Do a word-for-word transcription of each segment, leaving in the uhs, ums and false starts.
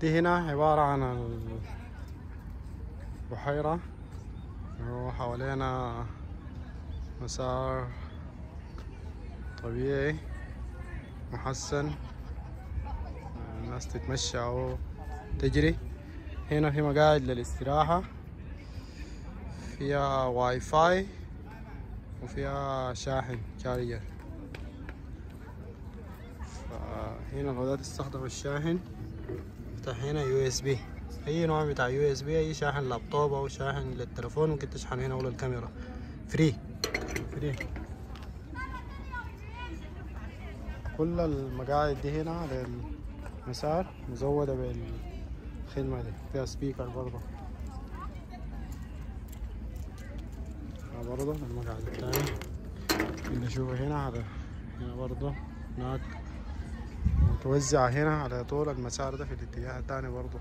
دي هنا عبارة عن البحيرة، وحوالينا مسار طبيعي محسن، الناس تتمشى أو تجري. هنا في مقاعد للاستراحة، فيها واي فاي وفيها شاحن شارجر. فهنا لو تستخدم الشاحن افتح هنا يو اس بي، اي نوع بتاع يو اس بي، اي شاحن لابتوب او شاحن للتليفون ممكن تشحن هنا، ولا الكاميرا فري فري. كل المقاعد دي هنا على المسار مزودة بالخدمة دي، فيها سبيكر برضه. برضه المقعد التاني اللي نشوفه هنا، هذا هنا برضه هناك متوزعة هنا على طول المسار ده في الاتجاه التاني برضه.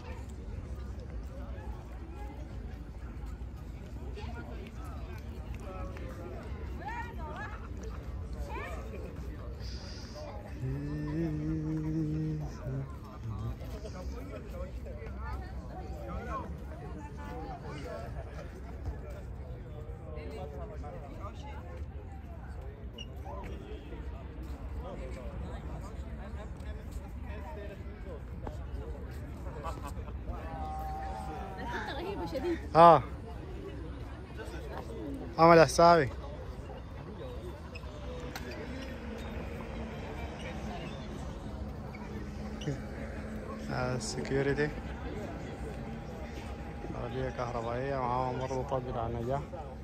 رهيبة شديد. اه عمل حسابي. السكيورتي عربية كهربائية معاهم برضه طاقة على النجاح.